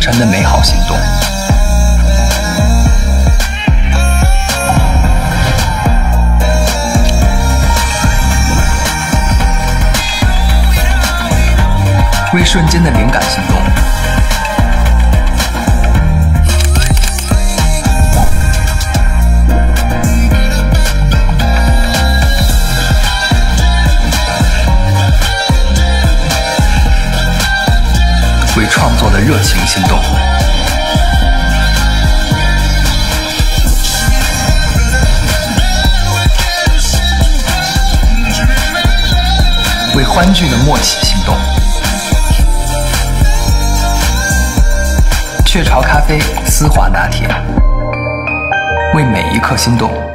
纯的美好行动。为瞬间的灵感行动。为创作的热情行动。为欢聚的默契行动。雀巢咖啡丝滑拿铁，为每一刻心动。